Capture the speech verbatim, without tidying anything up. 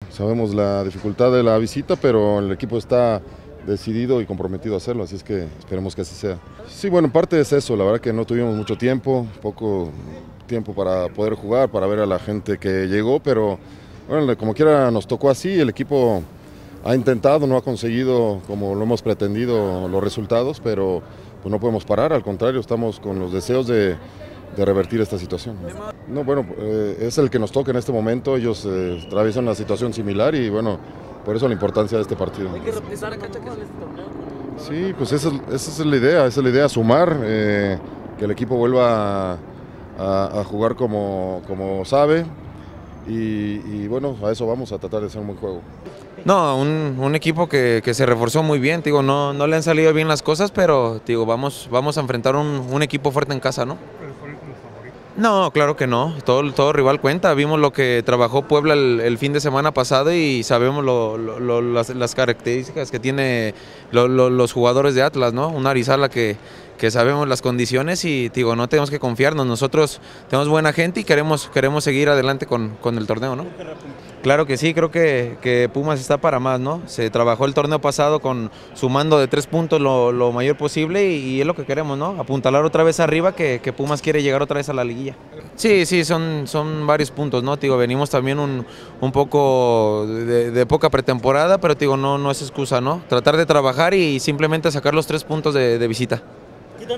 sabemos la dificultad de la visita, pero el equipo está decidido y comprometido a hacerlo, así es que esperemos que así sea. Sí, bueno, en parte es eso, la verdad que no tuvimos mucho tiempo, poco tiempo para poder jugar, para ver a la gente que llegó, pero bueno, como quiera nos tocó así, el equipo ha intentado, no ha conseguido como lo hemos pretendido los resultados, pero pues no podemos parar, al contrario, estamos con los deseos de, de revertir esta situación. No, bueno, eh, es el que nos toca en este momento, ellos eh, atraviesan una situación similar y bueno, por eso la importancia de este partido. Hay que repensar cancha que es este torneo. Sí, pues esa, esa es la idea, esa es la idea, sumar, eh, que el equipo vuelva a, a, a jugar como, como sabe y, y bueno, a eso vamos, a tratar de hacer un buen juego. No, un, un equipo que, que se reforzó muy bien, digo, no, no le han salido bien las cosas, pero digo, vamos, vamos a enfrentar un, un equipo fuerte en casa, ¿no? No, claro que no, todo, todo rival cuenta, vimos lo que trabajó Puebla el, el fin de semana pasado y sabemos lo, lo, lo, las, las características que tiene lo, lo, los jugadores de Atlas, ¿no? Una Arizala que, que sabemos las condiciones y digo, no tenemos que confiarnos, nosotros tenemos buena gente y queremos, queremos seguir adelante con, con el torneo, ¿no? Claro que sí, creo que, que Pumas está para más, ¿no? Se trabajó el torneo pasado con sumando de tres puntos lo, lo mayor posible y, y es lo que queremos, ¿no? Apuntalar otra vez arriba, que, que Pumas quiere llegar otra vez a la liguilla. Sí, sí, son, son varios puntos, ¿no? Digo, venimos también un, un poco de, de poca pretemporada, pero digo, no, no es excusa, ¿no? Tratar de trabajar y simplemente sacar los tres puntos de, de visita.